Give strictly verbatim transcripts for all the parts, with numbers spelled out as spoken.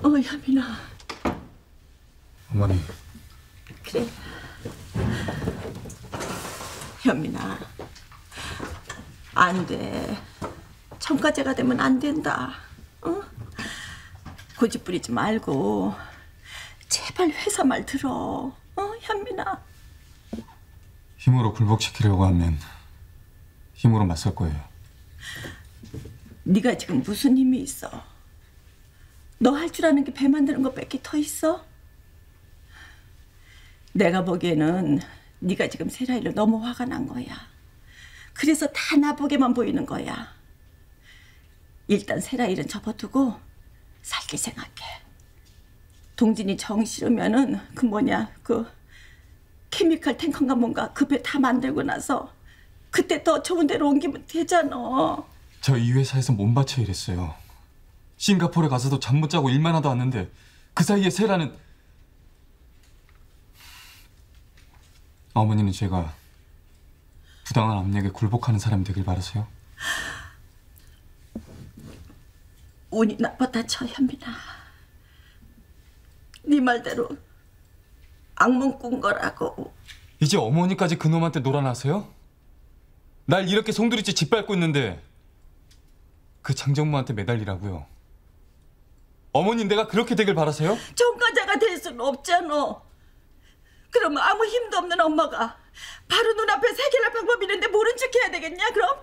어, 현민아. 어머니. 그래. 현민아. 안 돼. 전과자가 되면 안 된다. 어? 고집 부리지 말고 제발 회사 말 들어. 어, 현민아. 힘으로 굴복시키려고 하면 힘으로 맞설 거예요. 네가 지금 무슨 힘이 있어? 너 할 줄 아는 게 배 만드는 것밖에 더 있어? 내가 보기에는 네가 지금 세라이로 너무 화가 난 거야. 그래서 다 나보게만 보이는 거야. 일단 세라이는 접어두고 살길 생각해. 동진이 정 싫으면은 그 뭐냐 그 케미칼 탱커인가 뭔가 그 배 다 만들고 나서 그때 더 좋은 데로 옮기면 되잖아. 저 이 회사에서 몸바쳐 일했어요. 싱가포르에 가서도 잠 못 자고 일만 하다 왔는데 그 사이에 세라는... 어머니는 제가 부당한 압력에 굴복하는 사람이 되길 바라세요? 운이 나쁘다 쳐, 현민아. 네 말대로 악몽 꾼 거라고. 이제 어머니까지 그놈한테 놀아나세요? 날 이렇게 송두리째 짓밟고 있는데 그 장정무한테 매달리라고요. 어머니 내가 그렇게 되길 바라세요? 전과자가 될 수는 없잖아. 그러면 아무 힘도 없는 엄마가 바로 눈앞에 해결할 방법이 있는데 모른 척 해야 되겠냐 그럼?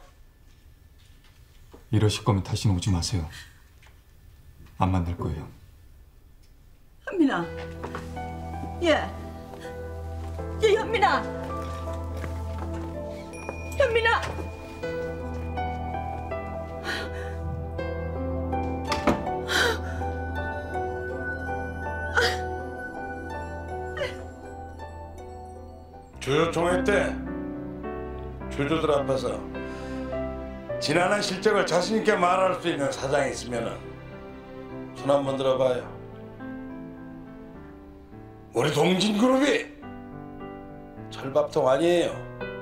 이러실 거면 다시는 오지 마세요. 안 만날 거예요. 현민아. 예. 예, 현민아. 현민아. 조조총회 때 조조들 앞에서 지난한 실적을 자신 있게 말할 수 있는 사장이 있으면은 손 한번 들어봐요. 우리 동진그룹이 철밥통 아니에요.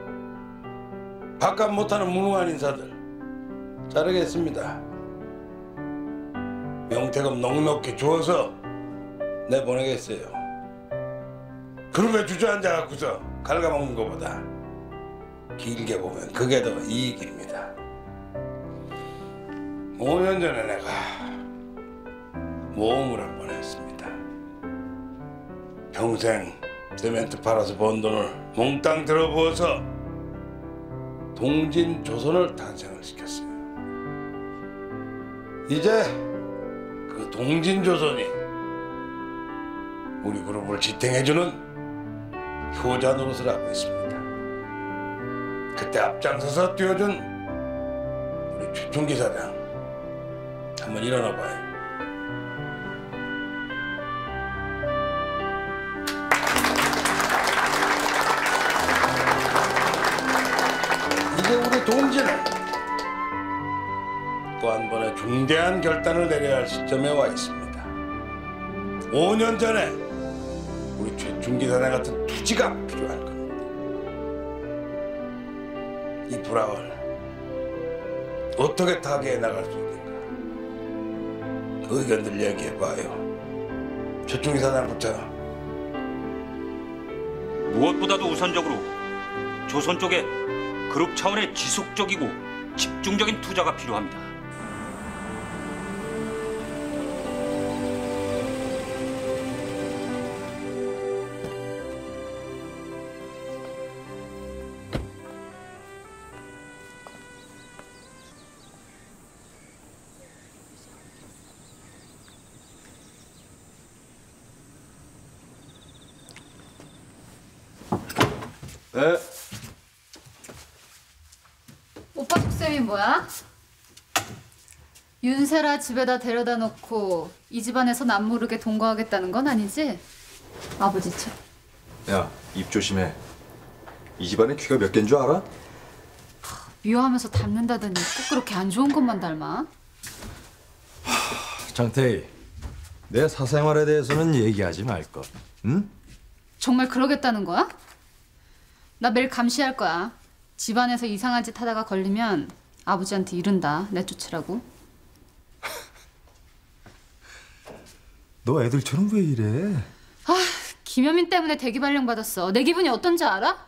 바깥 못하는 무능한 인사들 자르겠습니다. 명태금 넉넉히 주어서 내보내겠어요. 그룹에 주저앉아 갖고서 갉아먹는 것보다 길게 보면 그게 더 이익입니다. 오 년 전에 내가 모험을 한 번 했습니다. 평생 세멘트 팔아서 번 돈을 몽땅 들어부어서 동진조선을 탄생을 시켰어요. 이제 그 동진조선이 우리 그룹을 지탱해주는 효자 노릇을 하고 있습니다. 그때 앞장서서 뛰어준 우리 최충기 사장 한번 일어나 봐요. 이제 우리 동진은 또 한 번의 중대한 결단을 내려야 할 시점에 와 있습니다. 오 년 전에 우리 최충기 사장 같은 투지가 필요할 겁니다. 이 불황을 어떻게 타개해 나갈 수 있는가? 그 의견들 얘기해봐요. 최충기 사장부터. 무엇보다도 우선적으로 조선 쪽에 그룹 차원의 지속적이고 집중적인 투자가 필요합니다. 네. 오빠 속셈이 뭐야? 윤세라 집에다 데려다 놓고 이 집안에선 안 모르게 동거하겠다는 건 아니지? 아버지처럼. 야, 입 조심해. 이 집안에 귀가 몇 개인 줄 알아? 미워하면서 닮는다더니 꼭 그렇게 안 좋은 것만 닮아? 장태희, 내 사생활에 대해서는 얘기하지 말 것. 응? 정말 그러겠다는 거야? 나 매일 감시할 거야. 집안에서 이상한 짓 하다가 걸리면 아버지한테 이른다. 내쫓으라고. 너 애들처럼 왜 이래? 김현민 때문에 대기 발령 받았어. 내 기분이 어떤지 알아?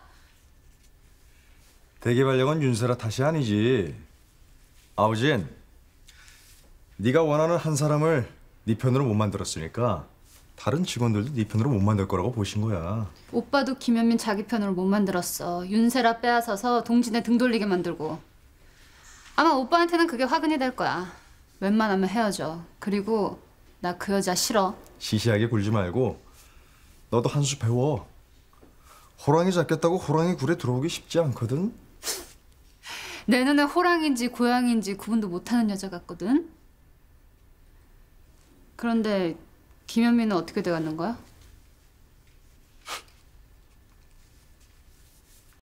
대기 발령은 윤세라 탓이 아니지. 아우진, 네가 원하는 한 사람을 네 편으로 못 만들었으니까 다른 직원들도 네 편으로 못 만들 거라고 보신 거야. 오빠도 김현민 자기 편으로 못 만들었어. 윤세라 빼앗아서 동진에 등 돌리게 만들고. 아마 오빠한테는 그게 화근이 될 거야. 웬만하면 헤어져. 그리고 나 그 여자 싫어. 시시하게 굴지 말고 너도 한 수 배워. 호랑이 잡겠다고 호랑이 굴에 들어오기 쉽지 않거든. 내 눈에 호랑인지 고양인지 구분도 못하는 여자 같거든. 그런데 김현민은 어떻게 돼가는 거야?